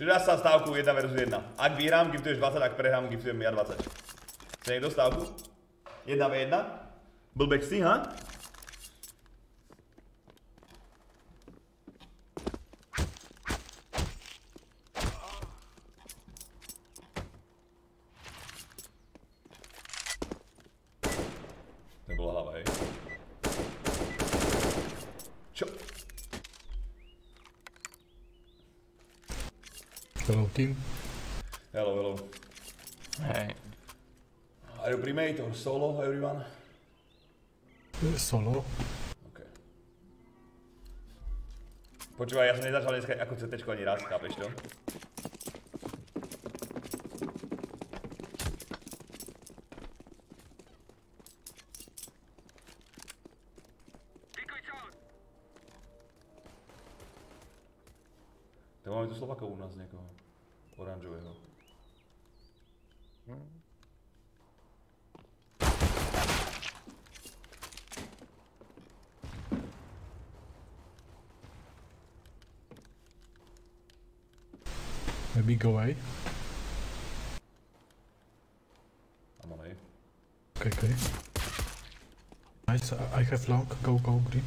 Přidá se stávku 1 versus 1. Ak vyhrám, giftuješ 20, ak prehrám, giftujem ja 20. Chce někdo stávku? 1v1? Blbek si, ha? Nebyla hlava, hej. Čo? Hello team. Hello, hello. Hey. Are you pre-made or solo, everyone? Solo. Okay. Počúvaj, ja som nezačal dneska ako CTčko ani raz, chápeš to? Tak máme tu Slovakov u nás někoho. Oranžového. Maybe go away. I'm on A. Okay. Nice, I have long. Go green.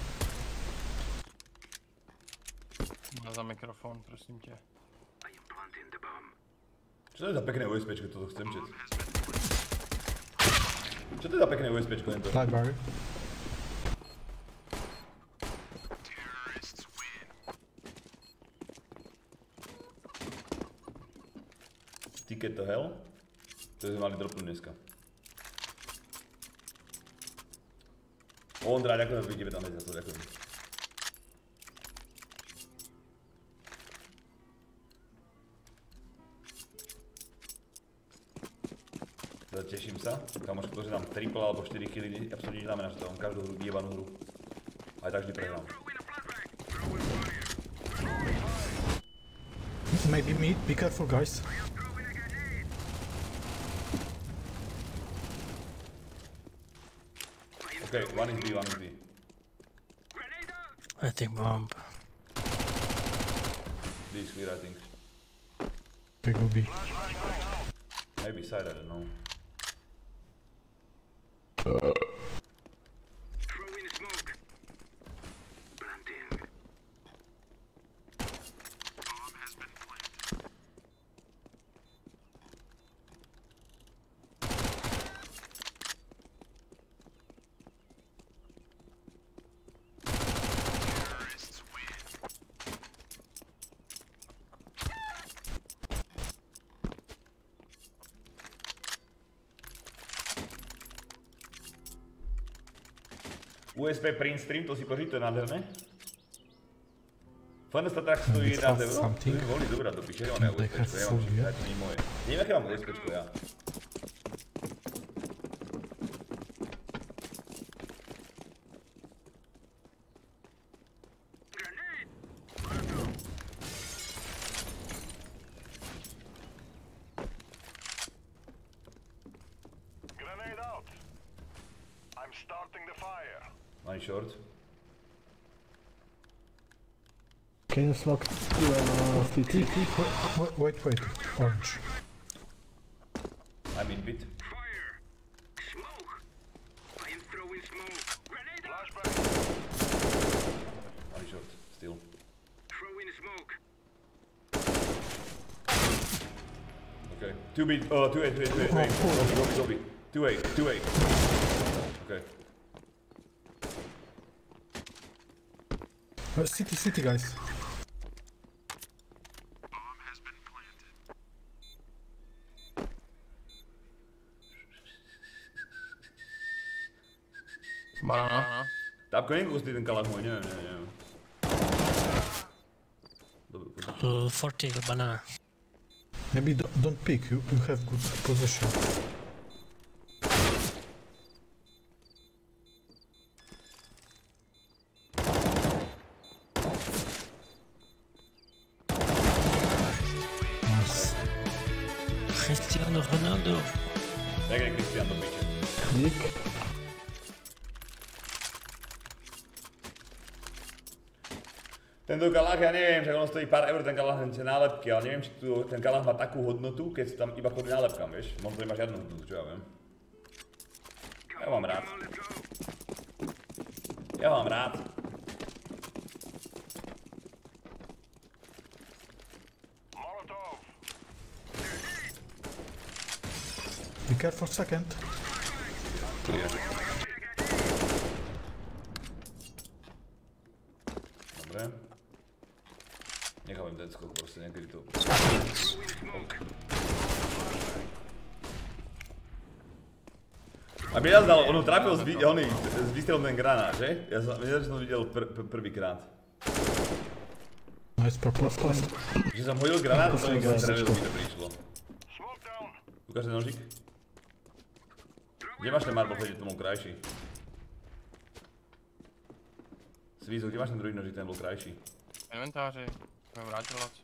Má za mikrofon, prosím tě. Čo to je za pekné USPčko, toto chcem čet? Čo to je za pekné USPčko, jen to? Library. Ticket to hell? To jsme mali dropnout dneska. Ondra, ďakujem za tvoj 19 za to, ďakujem. Teším sa. Kamoško, to, že dám triple alebo 4 killy, absolutně neznamená, že to mám každou hru, jebanú hru. Ale tak vždy prehrám. Maybe meat, be careful guys. Okay, one is B, one is B. I think bomb. B is clear, I think. Okay, go B. Maybe side, I don't know. USP print stream, to si pořiď, to je nádherné. Funesta tak stojí 11 euro. To by mohli dobrať do piče, nemám ja USPčko, ja mám všetko, to nie moje. Neviem, aké mám USPčko ja. One short. Can you smoke CT? Wait, orange. I'm in pit. Fire! Smoke! I am throwing smoke. Grenade out! One short, still. Throwing smoke. Okay. 2B, 2A. Zombie. 2A. Okay. City guys. Banana. Tápko, jak ústý ten kalach můj, nevím. Dobrý, 40 banana. Maybe don't pick, you have good position. Cristiano Ronaldo. Jak je Cristiano do piče. Click. Tento kalah, ja neviem, že ono stojí pár eur ten kalah, tie nálepky, ale neviem, či ten kalah má takú hodnotu, keď si tam iba kvôli nálepkám, vieš? Možno to nemá žiadnu hodnotu, čo ja viem. Ja mám rád. Ja mám rád. Be careful second. Dobre. Nechávam ten skok, proste niekedy to... Aby ja zdal, ono trafil s výstrelom ten granát, že? Ja som videl prvýkrát. Nice purple plus. Že som hodil granát, to som strelil, mi to prišlo. Ukáž ten nožík. Kde máš ten marble plate, to bol krajší? Svízo, kde máš ten druhý nožík, ten bol krajší? Inventáři, jsem vrátila co?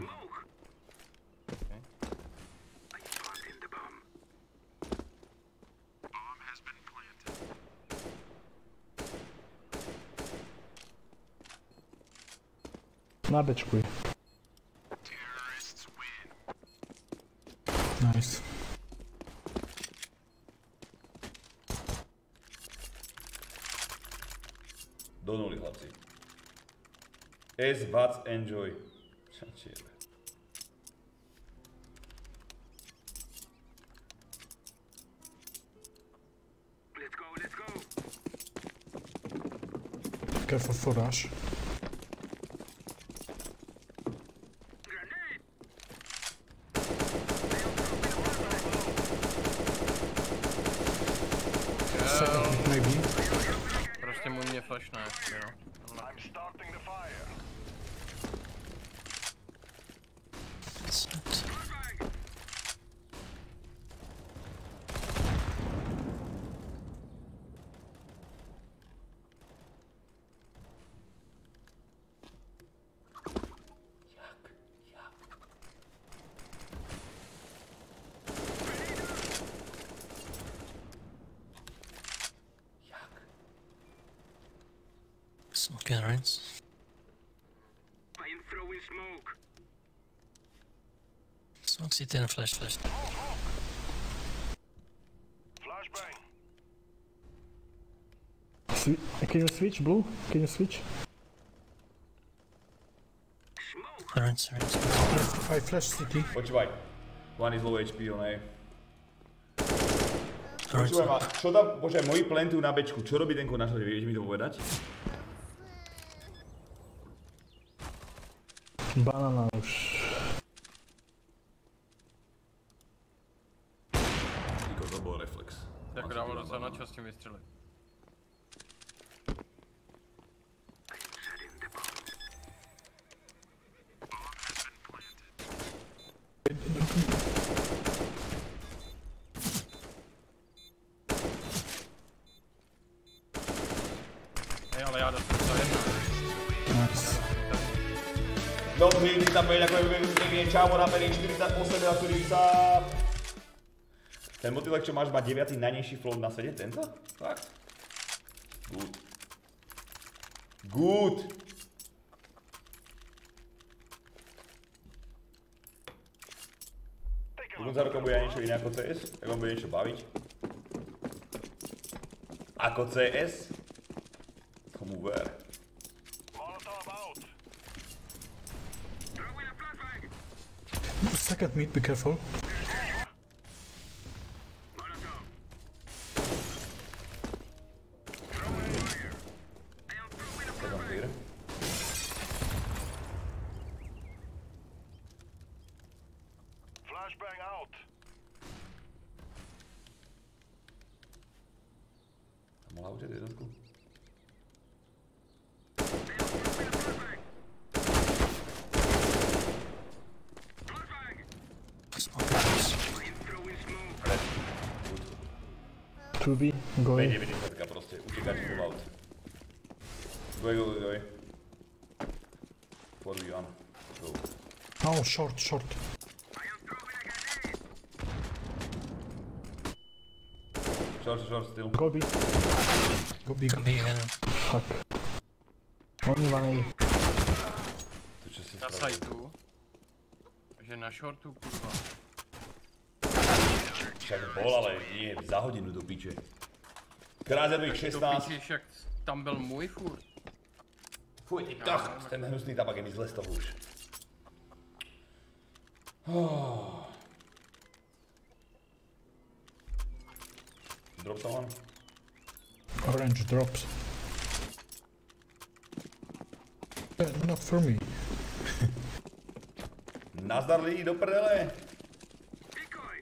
Nabečkuj. Nice. Do nuly, chlapci. S-Bats Enjoy. Čačiebe. Let's go. Careful for rush. Grenade. Second mid maybe. Prostě můj mě flashne, jo. It's not. Smoke and rinse. I am throwing smoke. Smoke city and flash. Can you switch, Blue? Can you switch? Rinse. I flash city. Počúvaj. One is low HP, on A. Rinse. Počúvaj ma, čo tam, počúvaj, moji plantujú na bečku, čo robí ten na šade, vieš mi to povedať? Banana už. Niko, to bol reflex. Jako dával docela na čas s tím vystřelit. Hej, ale já dostanu za jedna. Nice. Dobrý, když tam bude takový pekne čávo na perí 48 a 40. Ten motivek, čo máš, má 9. najnižší float na svete, tento? Fakt? Good. Pokud za rokom bude niečo iné ako CS, tak vám bude niečo baviť. Ako CS? Tomu ver. Second mid, be careful. Second clear. Flashbang out. Mohla učiť jednotku. Smoke and rinse. 2B, going. B90 proste, utekať full out. Go. 4v1. Go. Oh, short. Short, still. Go B. Go B. Can be again. Fuck. Only one A. Na sajtu. Takže na shortu, kurva. Však bol, ale nie, za hodinu do piče. Krázervík Do 16. piči, však tam byl můj furt. Fuj, ty kach, ten hnusný tabak je mi zle z toho už. Drop someone? Orange drops. Not for me. Nazdar lidi, do prdele. Decoy.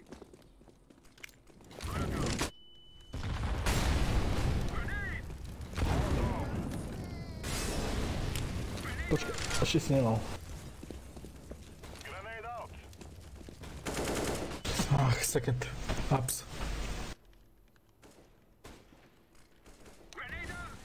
Počkej, ještě si nemal. Ach, second. Ups. Grenade out.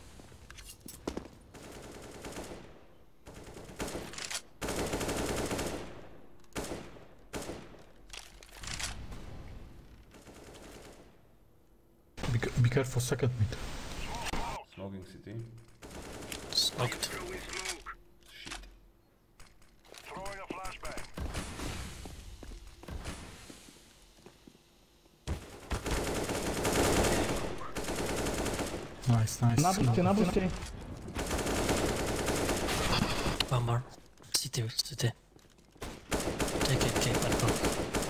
Be careful, second mid. Smoking city. Smoked. Throwing smoke. Shit. Nice, nice. Na boostě. One more. City, city. Take it, keep it, bro.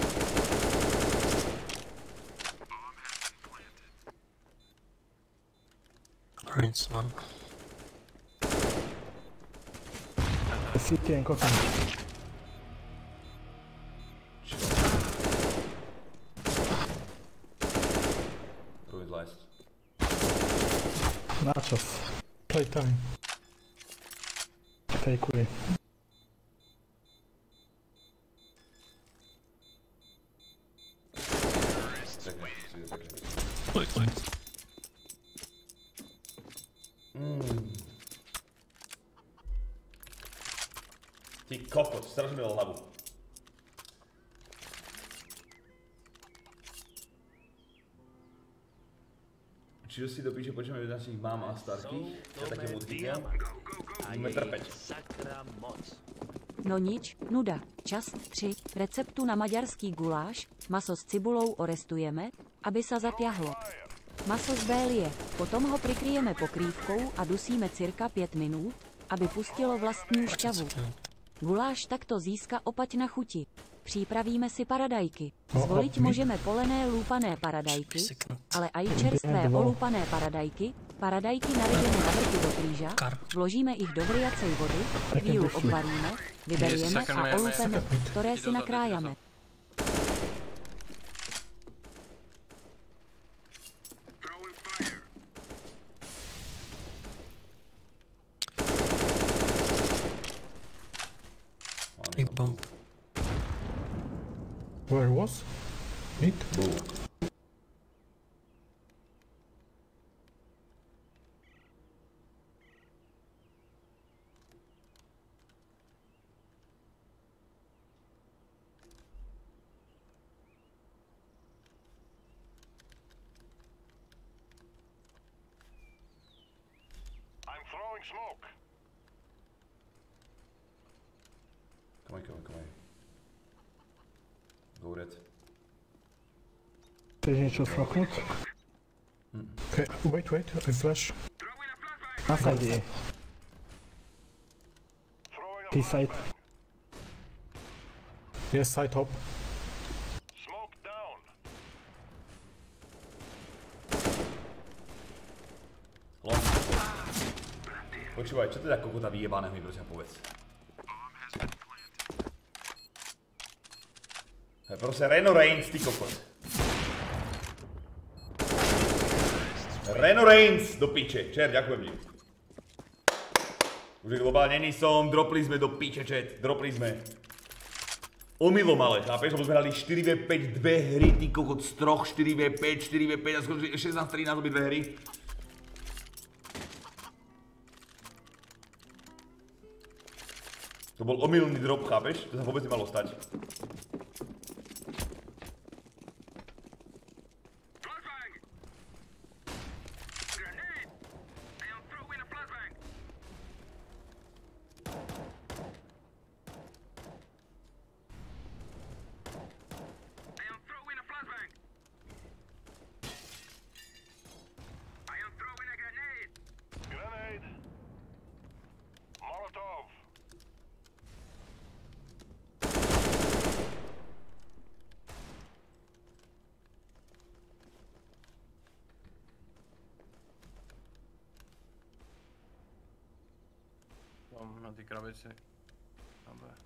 Rinse one. City and cotton. Ruined last. Nachos. Playtime. Take away. Look, look. Ty kokot, strašně měl hlavu. Čiže si do píče počujeme od našich mám a starkých, já taky mutkytám. Můžeme trpeť. Sakra moc. No nič, nuda. Čas 3. Receptu na maďarský guláš, maso s cibulou orestujeme, aby sa zaťahlo. Maso zbélie, potom ho prikryjeme pokrývkou a dusíme cirka 5 minút, aby pustilo vlastní šťavu. Guláš takto získa opať na chuti. Připravíme si paradajky. Zvoliť můžeme polené lúpané paradajky, ale aj čerstvé olúpané paradajky, paradajky narežeme na vrchu do kríža, vložíme ich do vriacej vody, chvíľu obvaríme, vyberieme a olúpeme, ktoré si nakrájame. Throwing fire. Big bomb. Where was? Mid? I'm throwing smoke. Come on, come on, come on. Go red. Chceš něco smoknout? Okay, wait, I flash. Throwing a flashbang. Na side je. T-side. Yes, side top. Smoke down. Long. Počúvaj, čo teda kokota vyjebaného mi prosím povedz. To je prostě Reno Reigns, ty kokot. Reno Reigns do piče, čer, ďakujem ti. Už je globálne není som, dropli sme do piče, chat, dropli sme. Omylom ale, chápeš, lebo sme hrali 4v5 dve hry, ty kokot z troch, 4v5, 4v5 a skončili 16-13 obě dve hry. To bol omylný drop, chápeš? To sa vôbec nemalo stať. Flashbang. Grenade. I am throwing a flashbang. ty krabici. Tam je.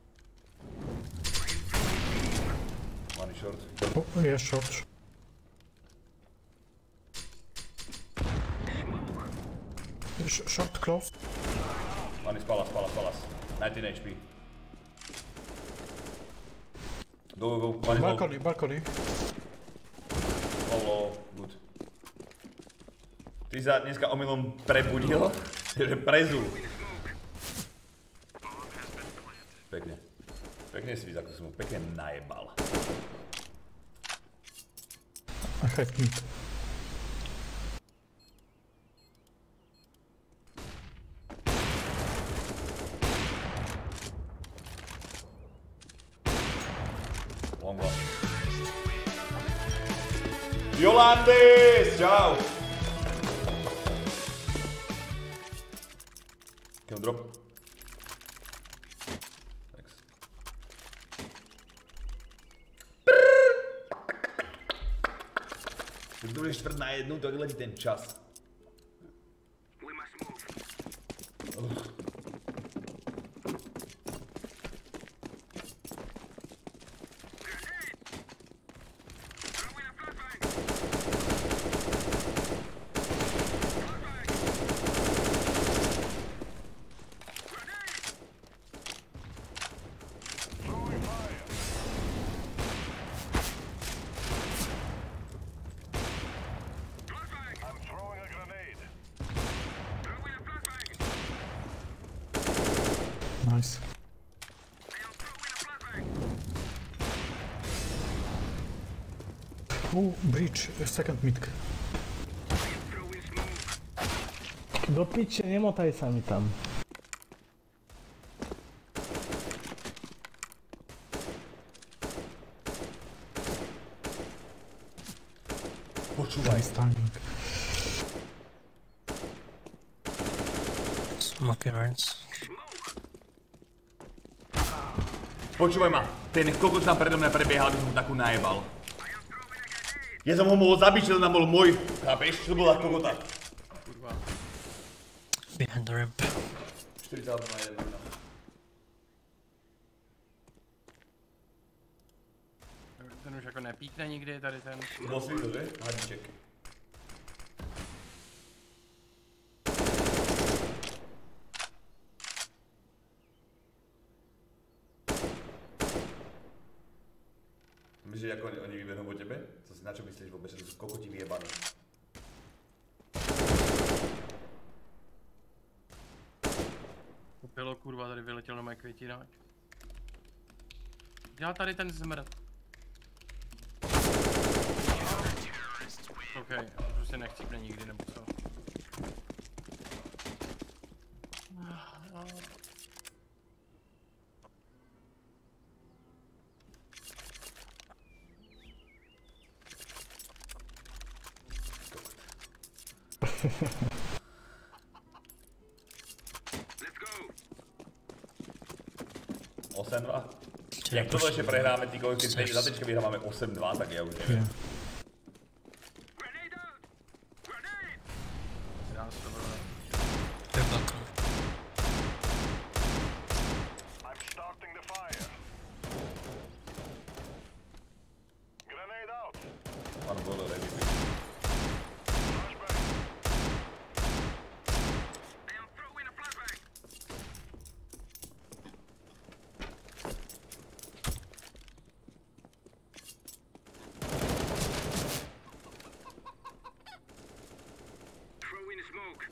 One short. Oh, yeah, short. Short close. One is palas. 19 HP. Go. One is low. Balcony. Low. Good. Ty sa dneska omylom prebudil, že prezul. Pekne si ako som mu pekne najebal. I have mid. Long one. Jolandis! Čau! Kill drop. Thanks. Když to budeš 1:4, tak letí ten čas. We must move. Nice. Oh, breach, second mid. Do piče, nemotaj sa mi tam. Počúvaj. Nice timing. Smoky runs. Počúvaj ma, ten kokos tam predo mňa prebiehal, aby som mu takú najebal. Ja som ho mohol zabiť, že to tam bol môj, chápeš? To bola kokota. Kurva. Behind the ramp. 40 na 1. Ten už jako nepíkne nikdy, tady ten. Bol si to, že? Hadíček. Myslíš, ako oni vyberú po tebe? Na čo myslíš vôbec, že to sú kokoti vyjebaní? Popilo, kurva, tady vyletěl na moje květinák. Dělá tady ten zmrt. OK, prostě nechcípne nikdy, nebo co? Let's go. 8-2. Jak toto ještě prehráme, ty kolik, keď za teďka vyhráváme 8-2, tak já už nevím. Yeah. Grenade out. Grenade. Já si to budu. They're balcony. I'm starting the fire. Grenade out. One goal already. Flashbang. I am throwing a flashbang. Throwing smoke.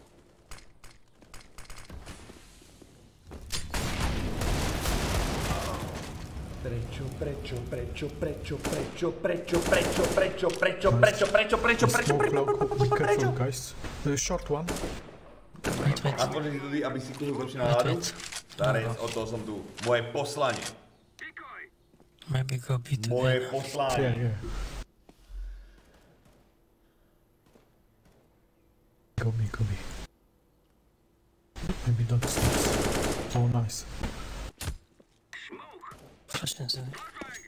Smoke low, be careful, guys. Short one. Wait. A môžeš tu, aby si kúzol zlepší náladu? Starec, od toho som tu. Moje poslanie. Decoy. Maybe go B to Moje B. poslanie. Yeah. Go me. Maybe don't snakes. Oh, nice. Smoke. Flash inside. Flashbang.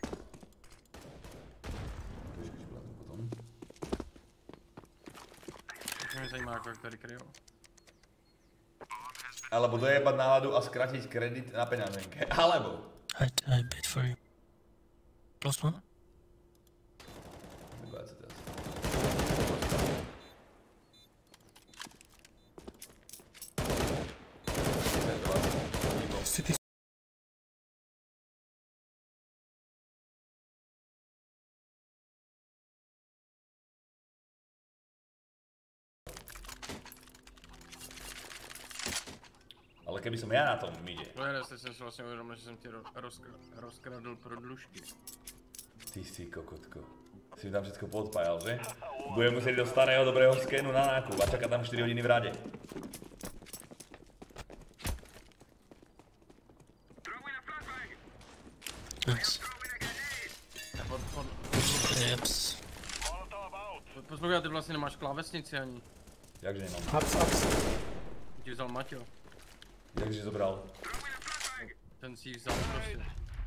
To mě zajímá, jak tady kryjou. Alebo dojebať náladu a skratiť kredit na peňaženke. Alebo. I bid for you. Close one. City. Ale keby som ja na tom mide. Lojere, jste si vlastně uvědomil, že jsem ti rozkradl prodlužky. Ty si kokotko. Si mi tam všetko podpájal, že? Budem musieť do starého dobrého skenu na nákup a čaká tam 4 hodiny v rade. Nice. Jeps. Poslouchej, ty vlastně nemáš klávesnici ani. Jakže nemám? Ups. Ti vzal Maťo. Jakže zobral? Ten si ji vzal prostě.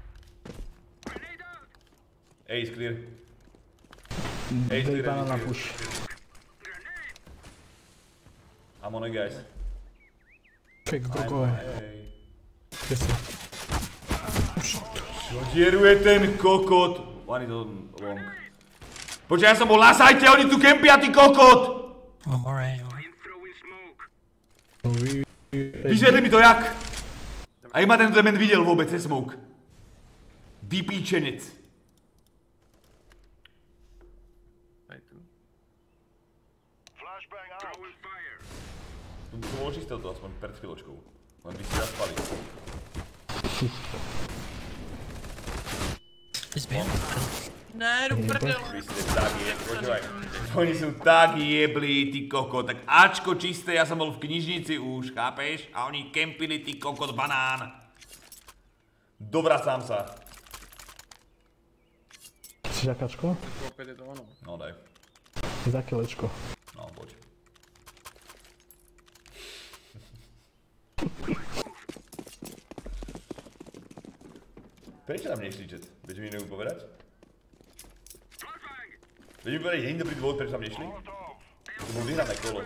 Ace clear. Dej clear, banana clear. push. I'm on it, guys. Fake, go away. Hey. Yes, sir. Dieruje ten kokot. One is on long. Počkaj, ja som bol na sajte, oni tu kempia, ty kokot! One more A. Vysvětli mi to jak? A jak ma ten element viděl vůbec, se smoke? Vypíčenec. Tu by som očistil to aspoň pred chvíľočkou. Len by si zaspali. He's behind. Ne, do prdel. Vy ste tak počúvaj. Oni sú tak jeblí, ty kokot. Tak Ačko čisté, ja som bol v knižnici už, chápeš? A oni kempili, ty kokot, banán. Dovracám sa. Chceš jakáčko? Opět je to ono. No daj. Za kilečko. No poď. Prečo tam nešli, chat? Viete mi neviem povedať? Viete mi povedať jediný dobrý dôvod, prečo tam nešli? To bolo vyhrané kolo.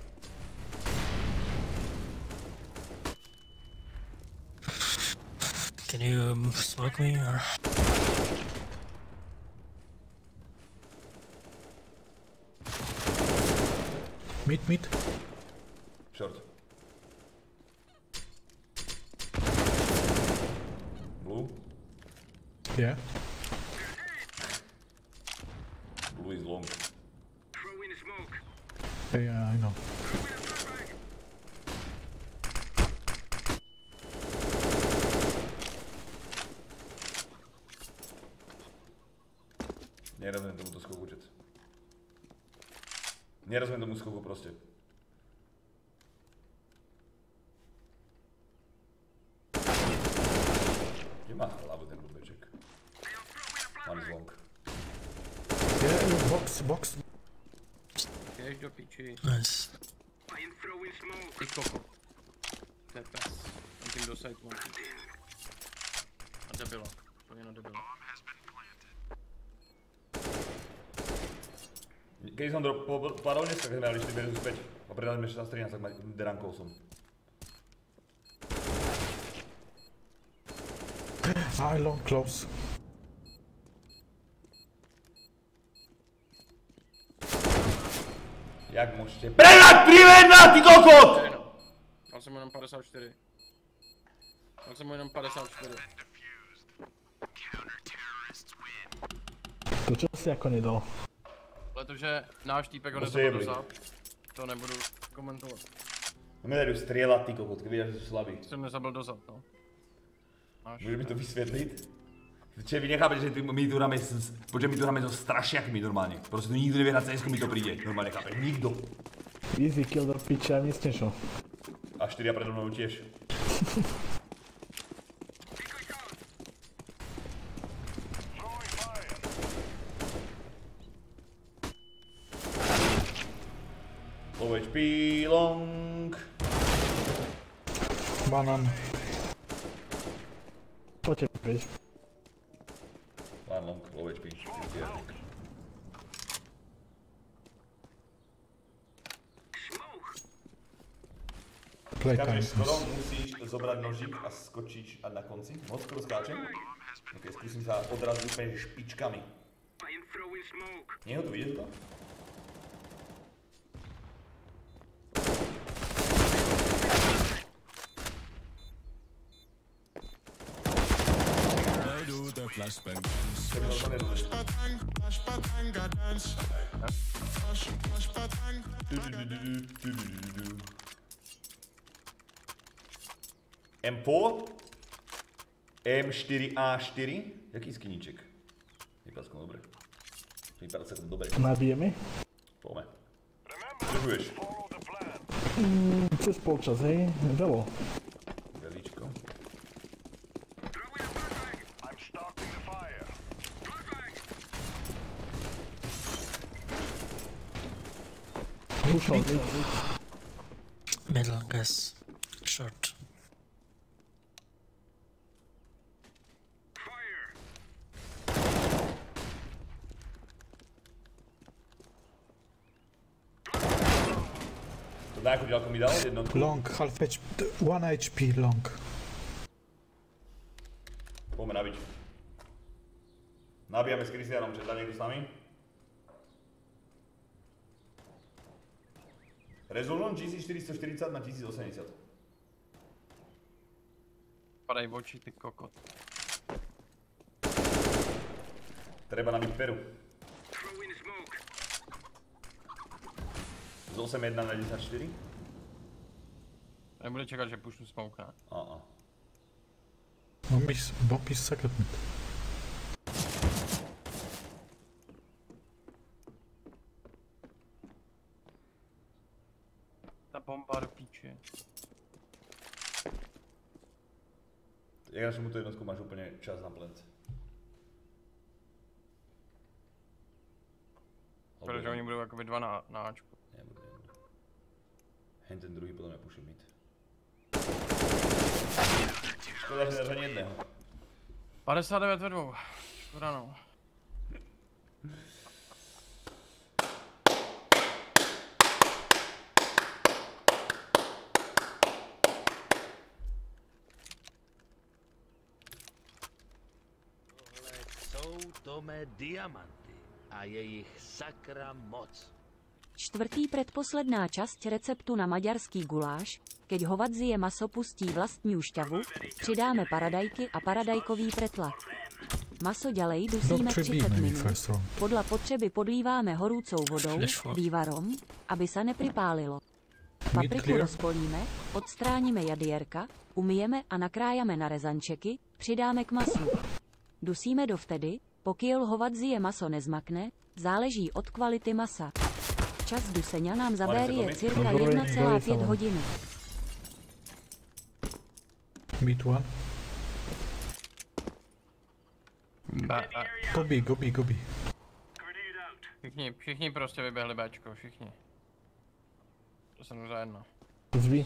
Can you smoke me or? Mid. Short. Blue? Yeah. Blue is long. Yeah, I know. Nerozumiem tomuto skoku, chat. Nerozumiem tomu skoku proste. Kde má hlavu ten blbeček? One is long. Yeah, box. Běž do piči. Nice. Ty koko. To je pes. On tím do side one. A debila. To je na debila. Keď som padol dneska, keď sme dali 4 versus 5 a predali sme 16-13, tak derankol som. I long close. Jak môžete predať 3v1, ty kokot! Dal jsem mu jenom 54. To čo si ako nedal? Protože náš týpek ho To nezabil jebli. dozad. To nebudu komentovat. No mi dajú strieľať, ty kokot, keď vidia, že sú slabí. Jsem nezabil dozad, no. Máš. Môžeš mi to vysvetliť? Čiže vy nechápete, že my tu hráme počkej, my tu hráme so strašiakmi normálne. Proste tu nikto nevie hrať CS-ku, mi to príde. Normálne chápeš, nikto. Easy kill do piče a nic nešlo. A 4 predo mnou tiež. Low HP, long. Banan. Poďte, vieš. One long, low HP. Playtime. Skáčeš skoro, musíš zobrať nožík a skočíš a na konci. Moc skoro skáčem. Ok, skúsim sa odraziť úplne špičkami. I am throwing smoke. Nie je to vidieť to? M4 M4A4. Jaký skiníček? Vypadá celkom dobre. Vypadá celkom dobre. Nabijeme? Poďme. Držuješ. Cez polčas, hej? Velo. Velíčko. Rušal, Middle, guess. Short. To na ako ďaleko mi dal? Jednotku? Long, half HP, 1 HP long. Poďme nabiť. Nabijame s Kristianom, že tam niekto s nami. Rezolon GC440 na 1080. Padaj v oči, ty kokot. Treba nabiť peru. Z 8.1 na 10.4? Nebude čekat, že pušnu smoke, ne? Bomb is second mid. Ta bomba do píče. Jak našemu tu jednotku máš úplne čas na plant. Protože oni budou jakoby dva na Ačku. Nebudu. Hen ten druhý podľa mňa puší mid. Škoda, že nedáš ani jedného. 59 ve dvou. Škoda no. Jsou to mé diamanty a jejich sakra moc. Čtvrtý predposledná časť receptu na maďarský guláš, keď hovadzie maso pustí vlastní šťavu, přidáme paradajky a paradajkový pretlak. Maso ďalej dusíme 30 minut. Podľa potreby podlíváme horúcou vodou, vývarom, aby sa nepripálilo. Papriku rozpolíme, odstráníme jadierka, umyjeme a nakrájame na rezančeky, přidáme k masu. Dusíme dovtedy, pokiaľ hovadzie maso nezmakne, záleží od kvality masa. Čas dusenia nám zabérie cirka 1,5 hodiny. Mid one. Go B. Všichni prostě vyběhli Bčko, všichni. To jsem za jedno. Zví.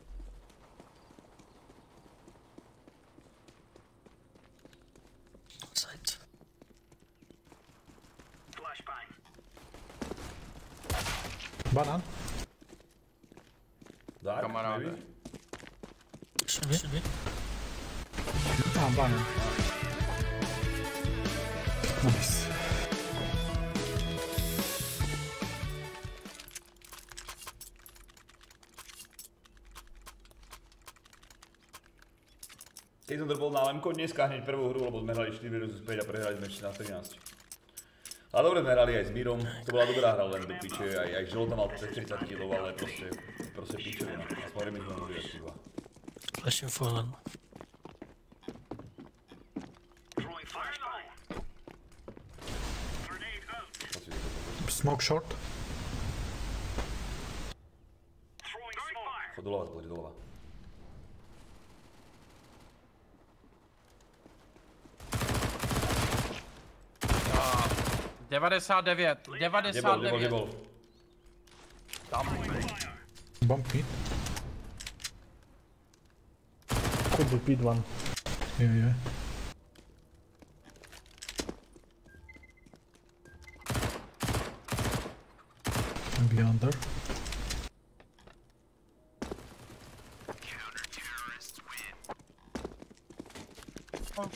Banan. Dark, Kamaráde. maybe? Should be. Banan. Nice. Keď som drbol na Lemko, dneska hneď prvú hru, lebo sme hrali 4 vs 5 a prehrali sme 16-13. Ale dobre sme hrali aj s Mírom, to bola dobrá hra, len do piče, aj Žolo tam mal 30 kg, ale proste pičovina. Aspoň remis sme mohli asi dva. Flashing fallen. Smoke short. Chod dolova, pozri dolova. Ah, 99. Kde bol? Tam. Bomb mid. Could be pit one. Yeah. Maybe under.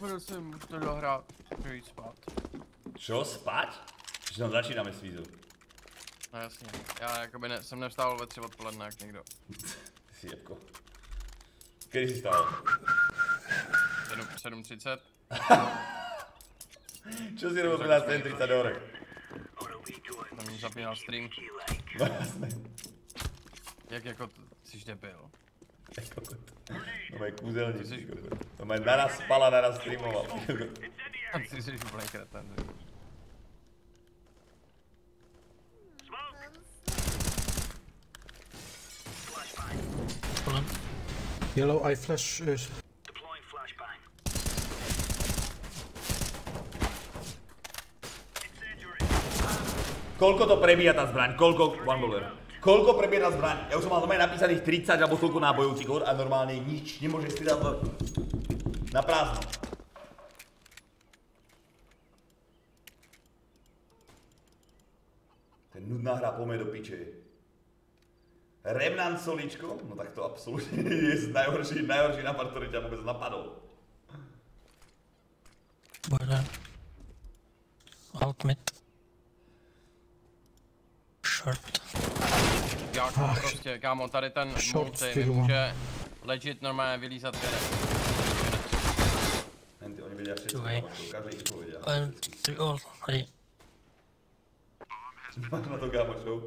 zapomněl jsem to dohrát, můžu jít spát. Čo, spať? Že tam začínáme s vízu. No jasně, já jakoby jsem nevstával ve 3 odpoledne jak někdo. Ty jsi jebko. Kdy jsi stál? 7:30. Čo si robil na 7:30 do horek? Tam zapínal stream. No jasné. Jak jako jsi debil. No mají kůzelník. No mají naraz spala, naraz streamoval. Tam si jsi úplný kreten. Yellow, I flash. Deploying flashbang. Koľko to prebíja tá zbraň? Koľko, one baller. Koľko prebíja tá zbraň? Ja už som mal normálne napísaných 30 alebo toľko nábojovcích hod a normálne nič nemôže střídat na prázdno. To je nudná hra, poďme do piče. Remnant soličko? No tak to absolútne je najhorší nápad, ktorý ťa vôbec napadol. Boiler. Out mid. Short. Jak prostě, kámo, tady ten multi může legit normálně vylízat věrem. Henty, oni vedia všetko, každý ich povedia. And 3 all. Ready. Máš na to kámočov?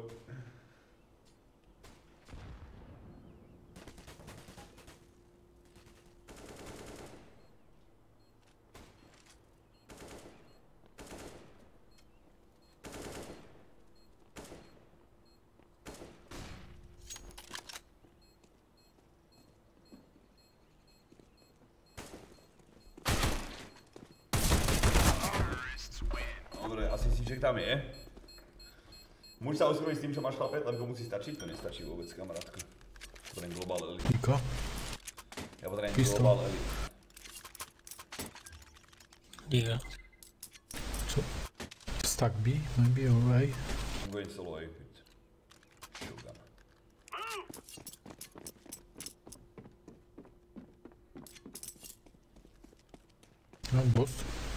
Dobre, asi si ček tam je. Môžeš sa ospravedlniť s tým, čo máš chlapec, len komu si stačí? To nestačí vôbec, kamarátko. Potrebujem global elite. Pika. Ja potrebujem global elite. Deagle. So, stack B, maybe, or A. I'm going solo A with shotgun. No, boss.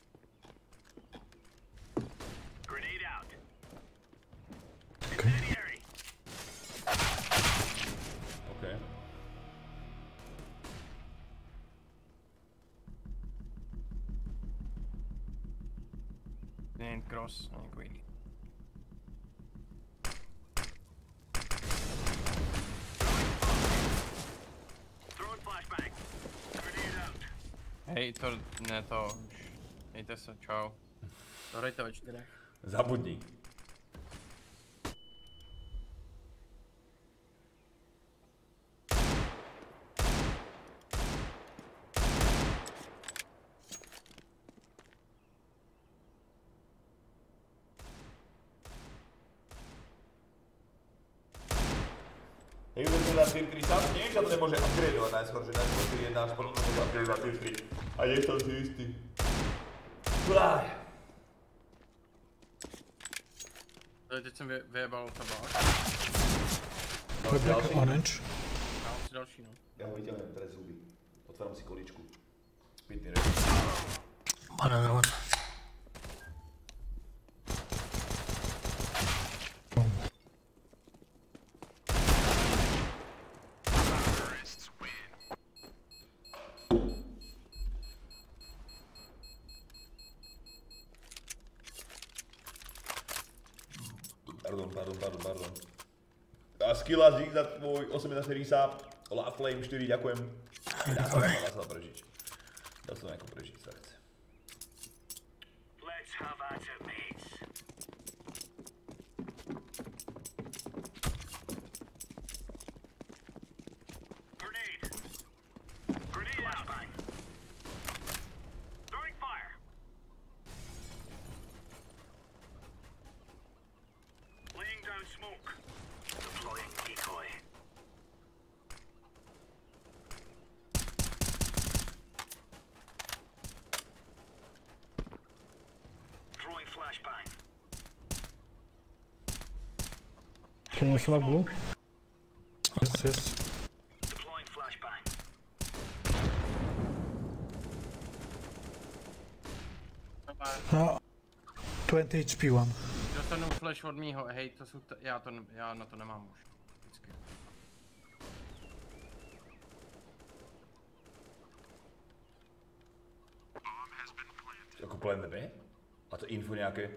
Grenade out. Okay. Incendiary. Okay. Jen cross, jako jiný. Throwing flashbang. Grenade out. Hej, to, ne to už. Hejte se, čau. Zahrajte ve 4. Zabudni. Hej, uvedme na tier 3 sám, nie, že to nemôže upgradeovať najskôr, že najskôr tier 1 až potom to môže upgradeovať na tier 3. A je to si istý. Uaj. Ale teď jsem vyjebal tabák. Black orange. Já mám si další, no. Ja ho vyťahujem teraz zuby. Otváram si kolíčku. Pitný reč. Banana one. Pardon. A skilla dík za tvoj 8 resub. La Flame 4, ďakujem. Dá sa to prežiť. Dá sa to nejako prežiť, sa chce. Let's have at it, mates. Grenade. Grenade out. Throwing fire. Laying down smoke. Deploying decoy. Throwing flashbang. Can you smoke blue? Yes, yes. Deploying flashbang. 20 HP one. Dostanu flash od mýho, hej, to jsou já na to nemám už. Vždycky. Jako plán nebe? A to info nějaké?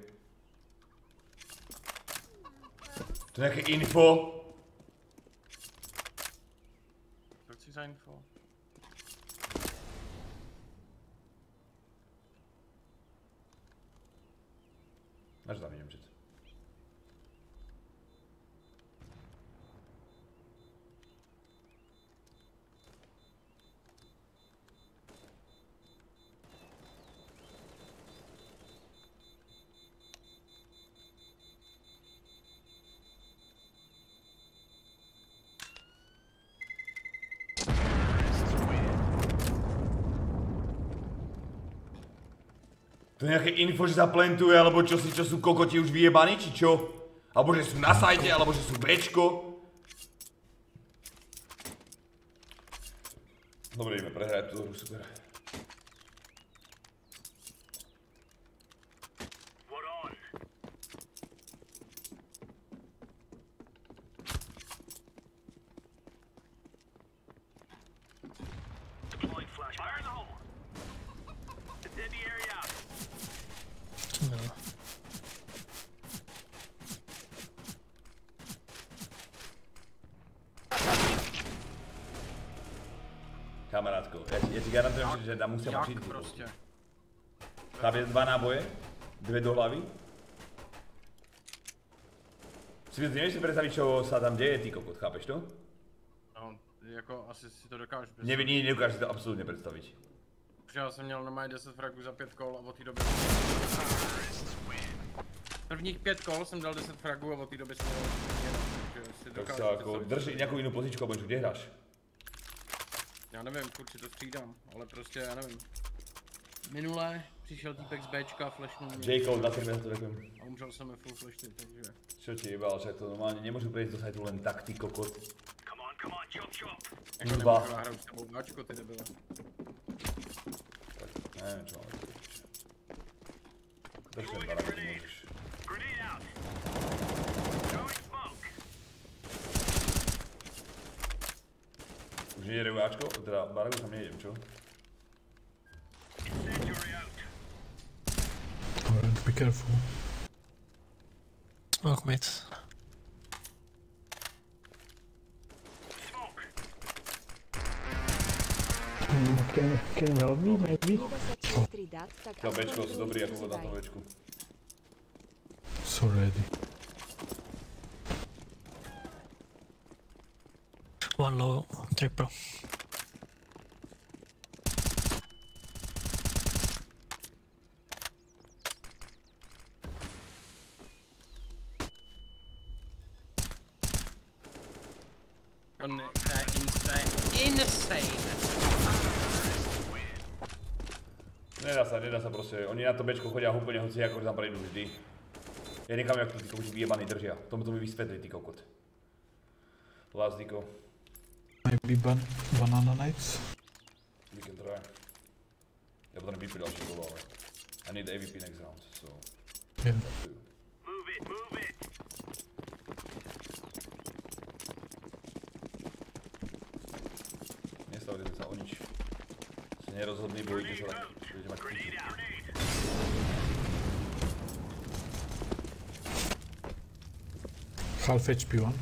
To je nějaké info? Co chci za info? Až tam vidím přece. To je nějaké info, že zaplentuje, alebo čo sú kokoti už vyjebaní, či čo? Alebo že sú na sajte, alebo že sú Bčko? Dobre, ideme prehrať tú hru, super. Kamarádko, já ti garantujem, že tam musím přijít. Jak prostě? Tam je 2 náboje, 2 do hlavy. Si nevieš si predstaviť, čo sa tam deje, ty kokot, chápeš to? No, jako asi si to dokážu představit. Nedokážu si to absolutně představit. Protože já jsem měl normálně 10 fragů za 5 kol a od té doby... Prvních 5 kol jsem dal 10 fragů a od té doby jsem měl jenom, takže si Tak dokážu sa ako představit. drž nějakou jinou pozičku, alebo kde hráš? Já nevím, kurči to střídám, ale prostě já nevím. Minule přišel týpek z Bčka, flashnul mě. J. Cole, na tebe to řeknu. A umřel jsem ve full flashny, takže... Čo ti jebal, že to normálně nemůžu prejsť do sajtu len tak, ty kokot. Jako Dva. nemůžu hrát s tebou Bčko, ty debile. Tak nevím, čo máme. Drž ten barák, nemůžeš. Už nejde Ačko? Teda barák už tam nejdem, čo? Alright, be careful. Smoke mid. Can you help me, maybe? To Bčko, sú dobrý ako voda na Bčku. So ready. One low, triple. Nedá sa proste, oni na to Bčko chodia úplne hoci ako tam prejdú vždy. Ja nechám, jak to tí kokoti vyjebaní držia. Tomu to mi vysvetli, ty kokot. Last Diko. Maybe banana nights. We can try. Ja potom VP další golo, ale I need AVP next round, so... Yeah. Move it. Nestavili sme sa o nič. Si nerozhodný, bojíte sa tak, budete mať kúči. Half HP one.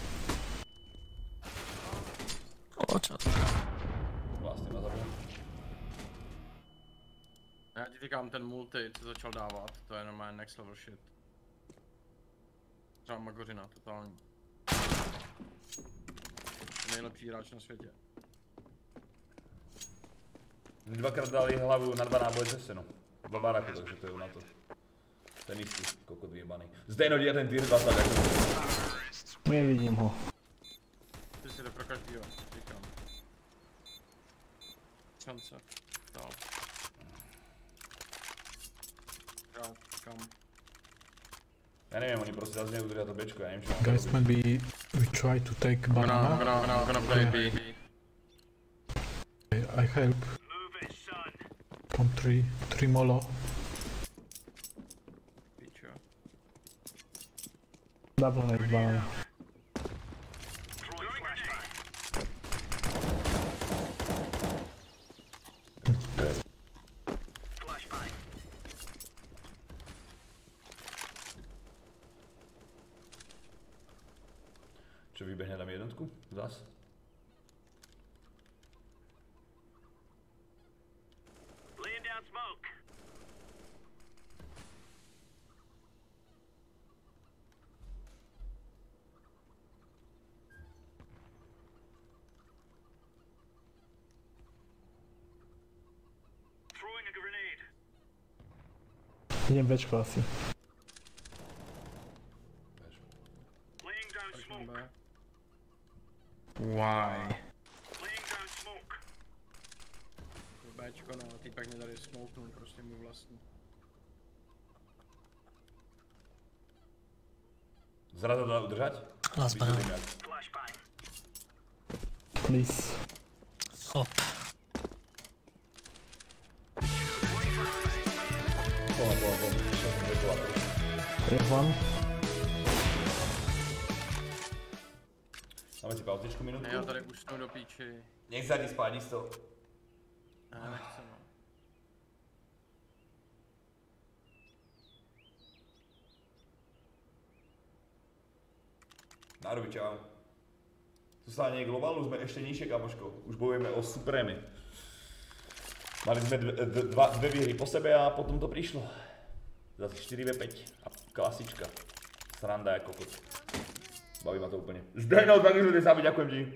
Watch out. Vlastne ma zabil. Já ti říkám, ten multi, co začal dávat, to je normálně next level shit. Třeba Magořina, totální. Nejlepší hráč na světě. Dvakrát dali hlavu na 2 náboje cez seno. 2 baráky, takže to je na to. Ten istý kokot vyjebaný. Zde je ten tier 2 tak jako... Nevidím ho. Ty si jde pro každýho, říkám. Šance. Dál. Dál, kam. Ja neviem, oni proste zase neudržia to Bčko, ja neviem čo mám Guys, robiť. maybe we try to take banana. Gonna play B. I help. Come three molo. Double nade banana. Čo vybehne tam jednotku? Zas? Laying down smoke. Throwing a grenade. Idem Bčko asi. Laying down smoke. Why? Laying down smoke. Bčko, no, týpek mě tady smouknul, prostě můj vlastní. Zrada to dá udržať? Last banana. Vysvětlím jak. Flashbang. Please. Op. Pohle. Čo som vykoval. F1. Máme si pauzečku minutku. Ne, já tady usnu do píči. Nech zadí spádí z toho. Ne, nechci, no. Nárovi, čau. Co sa nie globálu, sme ešte nižšie, kamoško. Už bojujeme o Supremy. Mali sme dve výhry po sebe a potom to prišlo. Zase 4v5 a klasička. Sranda ako kokot. Baví ma to úplne. Zdejno, tak sme sami, ďakujem ti.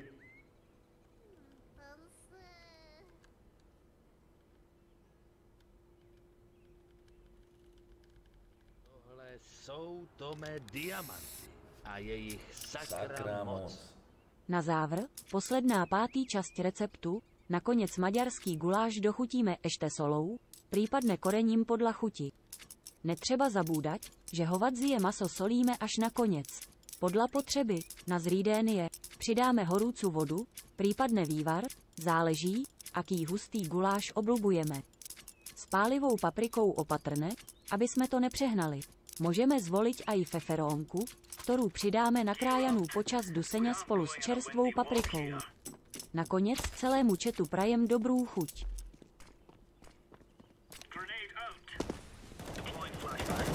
Tohle jsou Tome diamanty a jejich sakra moc. Na závr, posledná pátý časť receptu, nakonec maďarský guláš dochutíme ešte solou, prípadne korením podľa chuti. Netřeba zabúdať, že hovadzie maso solíme až na konec. Podľa potřeby, na zrýdénie, přidáme horúcu vodu, prípadne vývar, záleží, aký hustý guláš oblubujeme. S pálivou paprikou opatrne, aby sme to nepřehnali. Môžeme zvoliť aj feferónku, ktorú přidáme nakrájanú počas dusenia spolu s čerstvou paprikou. Nakoniec celému četu prajem dobrú chuť. Grenade out. Deploying flashbang.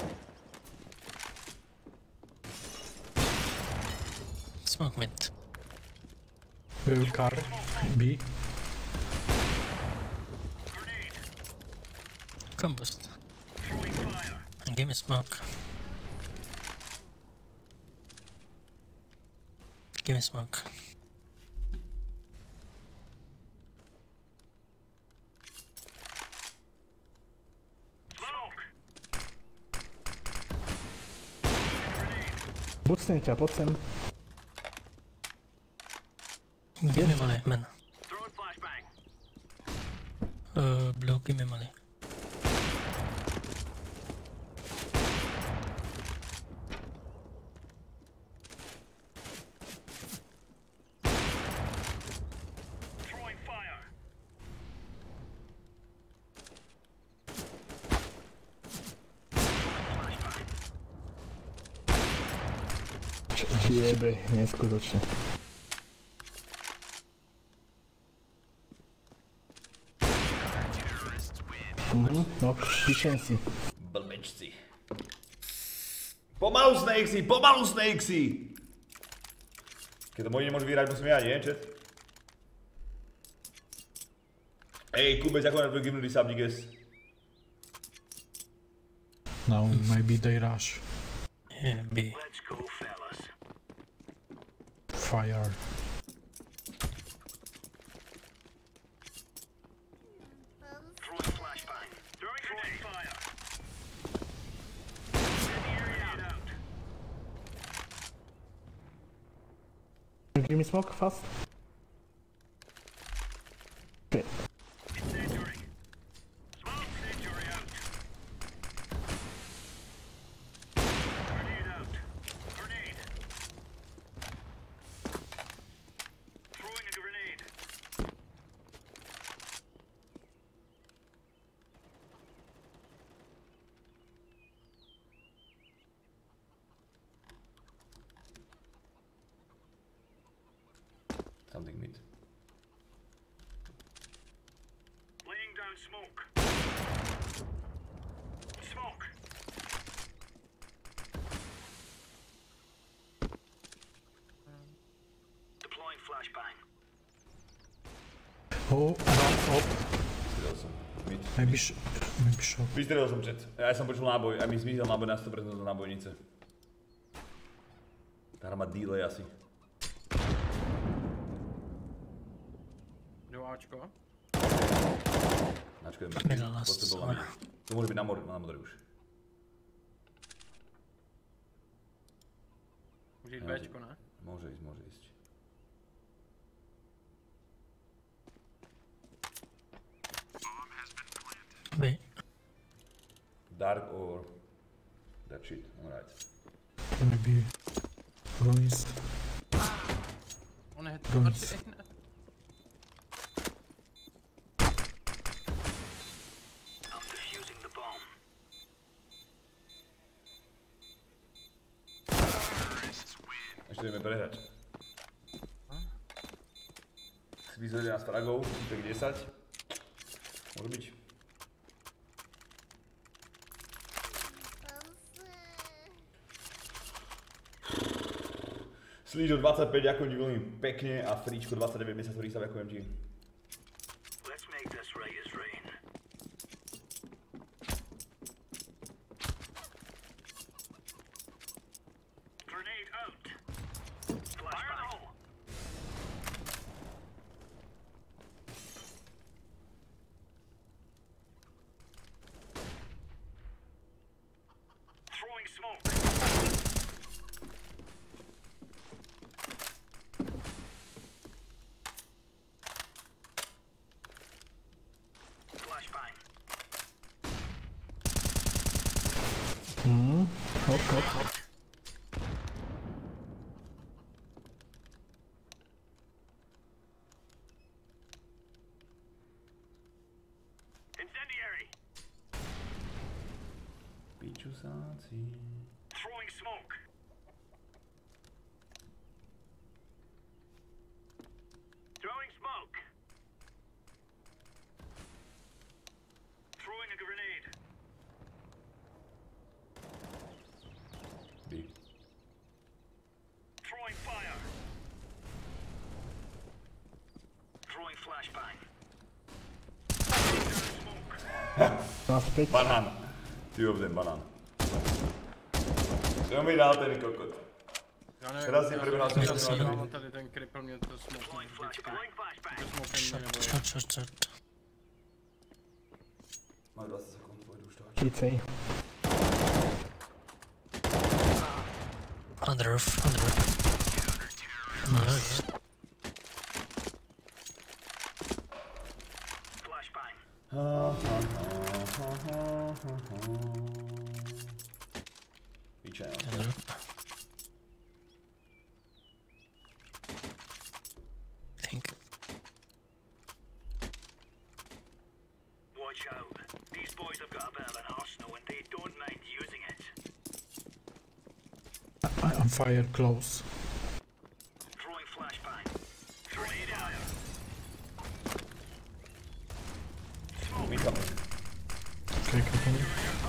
Smoke mid. Car. B. Combust. Throwing fire. And give me smoke. Give me smoke. Smoke. Bucnem ťa, poď sem. Give me molly, man. Throwing flashbang. Blue, give me molly. Throwing fire. Jebe, neskutočne. No, píšem si. Blbečci. Pomalu, Snakesy, pomalu, Snakesy! Keď to moji nemôžu vyhrať, musím ja, nie, chat? Ej, Kubec, ako na tvoj gimnutý sábnik jest? Now maybe they rush. Yeah, B. Let's go, fellas. Fire. Throwing flashbang. Throwing fire. Send the area out. Give me smoke fast. Okay. Incendiary. Smoke. Incendiary out. Grenade out. Grenade. Throwing a grenade. Oh, run up. Vystrelil som. Mid. Maybe shot. Vystrelil som chat. Ja som počul náboj a mi zmizol náboj na 100% do nábojnice. Tá hra má delay asi. Do Ačko. Načkujem. Middle last summer. To môže byť na modré už. Může jít Bčko, ne? Môže ísť. B. Dark or that shit, alright. Maybe ruins. On je Ruins. Ešte ideme prehrať. Si vyzvedli nás fragov, tak 10. Môže byť. Slížo 25, ďakujem ti veľmi pekne a Fričko 29 mesiac, ktorý sa ďakujem ti. Hop. Pičusáci. Throwing smoke. Throwing smoke. Throwing a grenade. B. Throwing fire. Throwing flashbang. Naspäť. Banán. Two of them, banán. Co mi dal ten kokot? Já nevím, Teraz si prvná jsem mám tady ten cripple, mě to smoke vždycky. To smoke mě nebojí. Short. Má 20 sekund, pojdu už to. Kícej. Under roof. Nice. Píče, Under. Think. Watch out. These boys have got a bit of an arsenal and they don't mind using it. I'm fire close. Throwing flashbang. Grenade out. vítám. Okay, continue.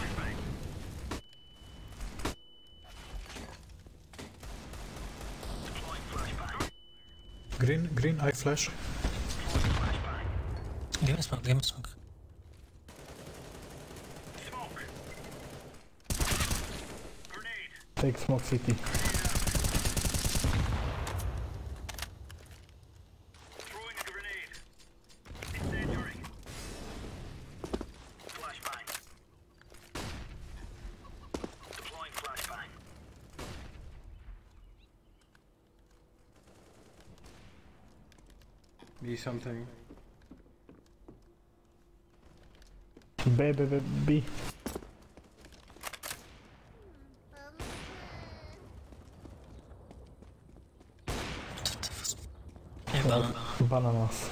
Green, I flash. Give me smoke. Take smoke city. Throwing a grenade. Incendiary. Flashbang. Deploying flashbang. Be something. B. Hey, banana. Bananas.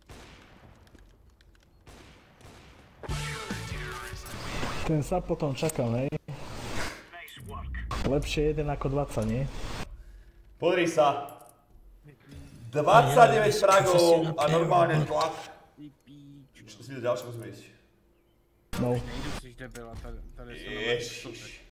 Ten sa potom čakal, hej? Nice work. Lepšie 1 ako 20, nie? Pozri sa. 29 fragov a normálne tlak. Čo si videl ďalšie, musíme ísť. No. Nejdu, jsi debil a tady se Ježiš.